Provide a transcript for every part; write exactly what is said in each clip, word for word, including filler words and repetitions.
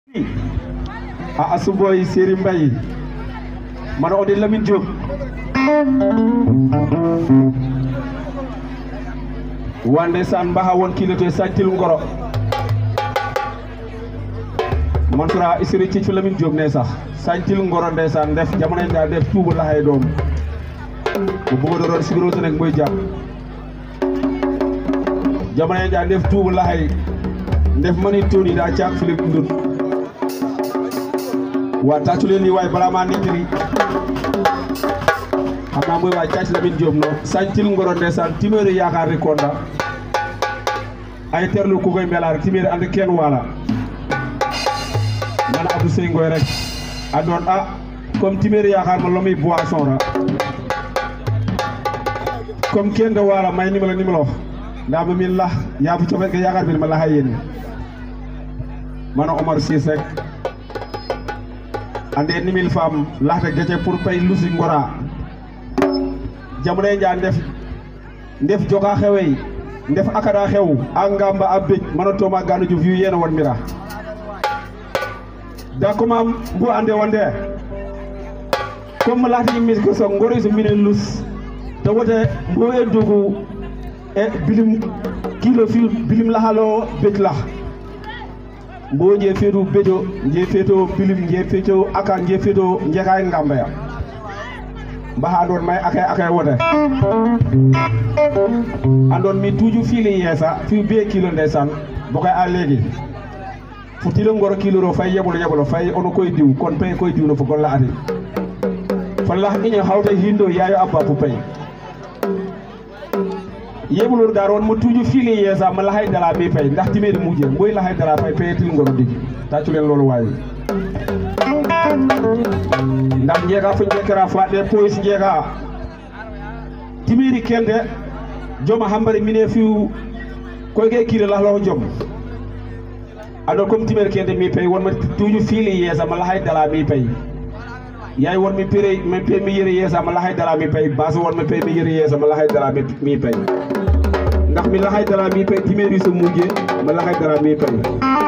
a asuboy Seri Mbaye mana ode Lamine Diop wande san mbaha won kilote santil ngoro man sura isiri ci Lamine Diop ne sax santil ngoro ndeysaan def jamono da def tuubu la hay doom bu bëgg do ron sigro to nek moy japp jamono da def tuubu la hay def mani toni da ciak Philippe Ndour wa tatu len li way bala ma nitri xamna moy way ciak Lamine Diop no santil ngoro ndeysaan timere yaakar rekonda ay terlu ku koy melar timere and ken wala man Abdou Sey Ngoy rek adon ah comme timere yaakar ma lomi boisson ra comme ken de wala may ni ma la ni ma la wax nda ma min la ya bu cofet ga yaakar bi ma la hayene man Omar Cissé rek ande ni mille femmes laxta gete pour pay lusi ngora jamono njaan def def joka xewey def akada xew angamba abej manoto ma ganu ju yu yena won mira da kuma bu ande wonde comme laxta ni mis ko so ngori so minen lus to wote bo e dugu e bilim kilo fi bilim la halo bej la bo je fetu bejo je feto bilim je feto aka je feto je kay ngamba ya baha don may akay akay wote andon mi tuju fili yesa fi be kilo ndesan bokay a legi futilo ngoro kilo ro fay yebolo yebolo fay ono koy diw kon pay koy diw no fo la ati falla inyo hawta hindo yayo abba pu pay yebulur daron mo tuju fili yesa ma la hay dala be pay ndax timede mujje boy la hay dala fay payetil ngoro digi taccu len lolu wayi ndax njega fu njekara faade police njega timiri kende joma hambare mine fiu koyge kire la lo jom ado comme timere kende mi pay won ma tuju fili yesa ma la hay dala mi pay yaay won mi pere mi pay mi yere yesa ma la hay dala mi pay bas won mi pay mi yere yesa ma la hay dala mi pay ndax mi la hay dala mi pay timeri so mujje ma la hay dala mi pay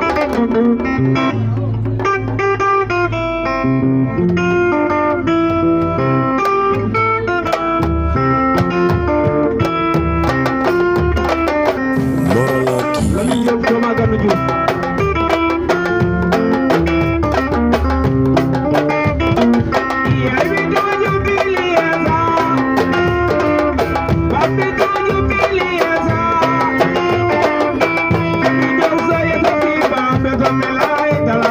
Lamine Diop Toma Ganu Diouf Thank you.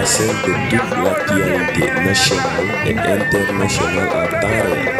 l'essentiel de toute l'actualité nationale et internationale à temps réel.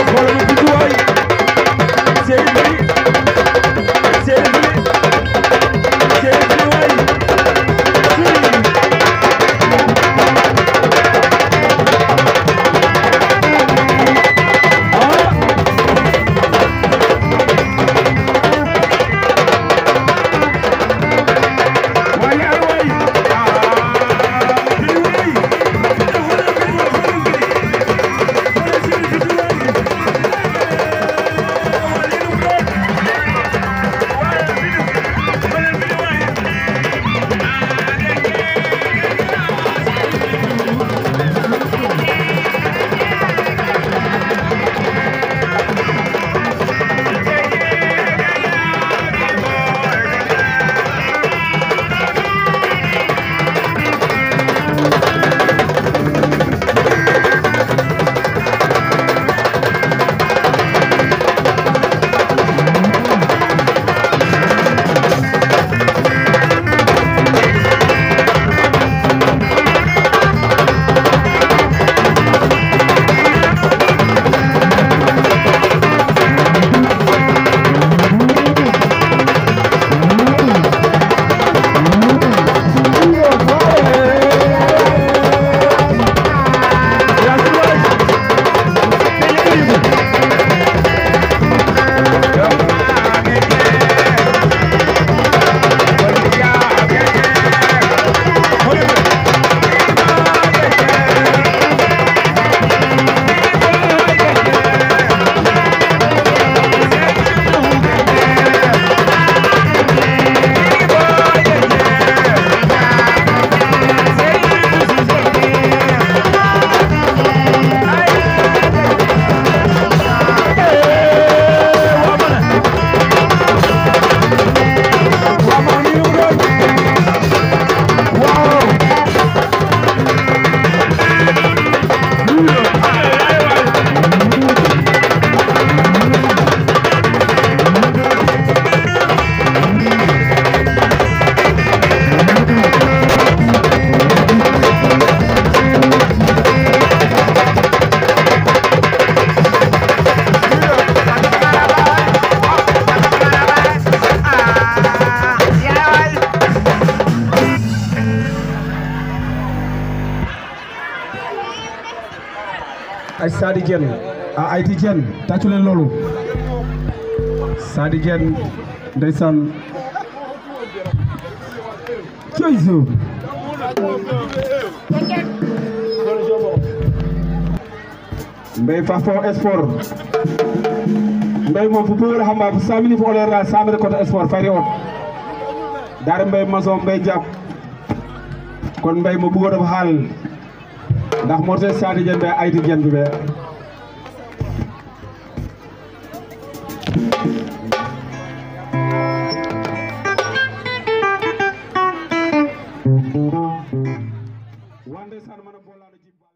Hey, ay Sadi Dieng a Ayti Dieng tàccu leen loolu Sadi Dieng ndeysaan coy zo Mbaye Fafo Sport Mbaye moom fu puura hamba fu samini fu olera samere koto sport fari on dare Mbaye maçon Mbaye jàpp kon Mbaye mo bëggoon dafa xaal ndax morte Sadi Dieng be Ayti Dieng be wande san mana bolano jibba